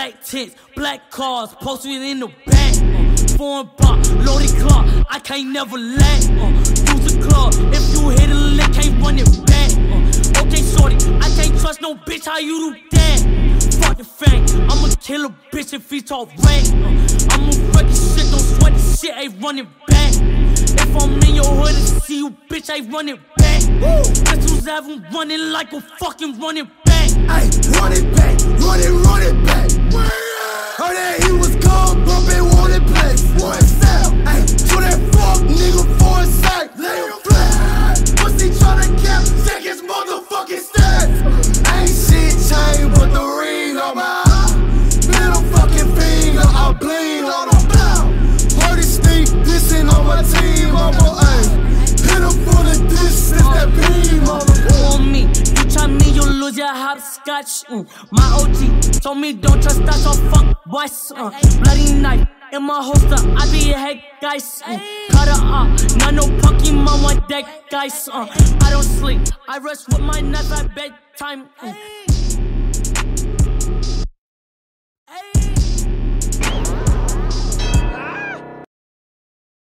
black tents, black cars, posted in the back. Foreign bar, loaded car, I can't never lack. Use the club, if you hit a lick, can't run it back. Okay, shorty, I can't trust no bitch, how you do that? Fuck the fang, I'ma kill a bitch if he talk rank. I'ma wreck his shit, don't sweat this shit, ain't running back. If I'm in your hood and see you, bitch, ain't running back. Pistols have him running like a fucking running back. Ay, run it back, run it back. Heard that he was cold, bumpin' wanted place. One step, ay, to that fuck nigga for a sec. Let him fly. Pussy tryna cap, check his motherfucking stats. Ain't shit changed but the ring on my middle fucking finger. I bleed on him. Heard it sneak, dissing on my team. I'm hit him for the distance, that beam on him. On me, you try me, you lose your hopscotch. My OG told me don't trust that, so fuck boys. Bloody knife in my holster, I be a head guys. Cut her up, not no Pokemon with that guys. I don't sleep, I rush with my knife at bedtime.